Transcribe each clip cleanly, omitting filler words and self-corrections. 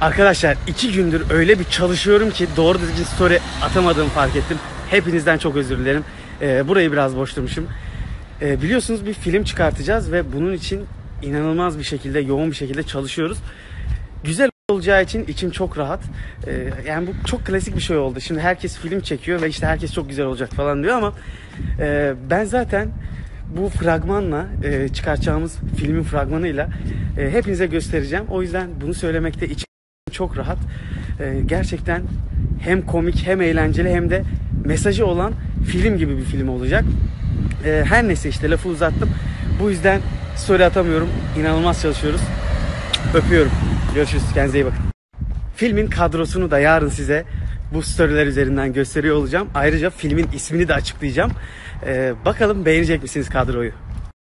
Arkadaşlar 2 gündür öyle bir çalışıyorum ki doğru düzgün story atamadığımı fark ettim. Hepinizden çok özür dilerim. Burayı biraz boş durmuşum. Biliyorsunuz bir film çıkartacağız ve bunun için inanılmaz bir şekilde, yoğun bir şekilde çalışıyoruz. Güzel olacağı için içim çok rahat. Yani bu çok klasik bir şey oldu. Şimdi herkes film çekiyor ve işte herkes çok güzel olacak falan diyor ama ben zaten bu fragmanla çıkartacağımız filmin fragmanıyla hepinize göstereceğim. O yüzden bunu söylemekte içim çok rahat. Gerçekten hem komik hem eğlenceli hem de mesajı olan film gibi bir film olacak. Her neyse işte lafı uzattım. Bu yüzden story atamıyorum. İnanılmaz çalışıyoruz. Öpüyorum. Görüşürüz. Kendinize iyi bakın. Filmin kadrosunu da yarın size bu storyler üzerinden gösteriyor olacağım. Ayrıca filmin ismini de açıklayacağım. Bakalım beğenecek misiniz kadroyu?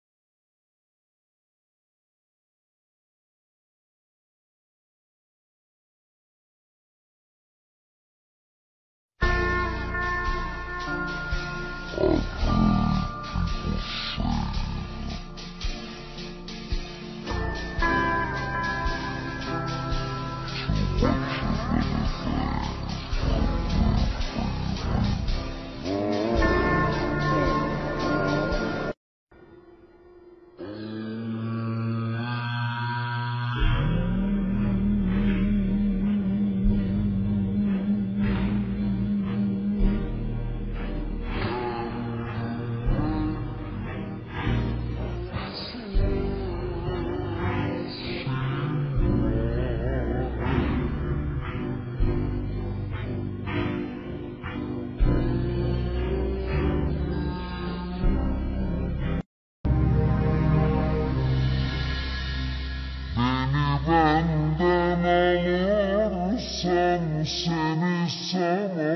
Benden alırsam seni sana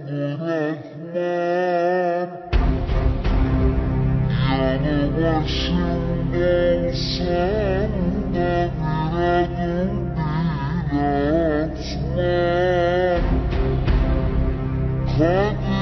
bırakmam. Yanı başımda olsam da bir adım bile atmam.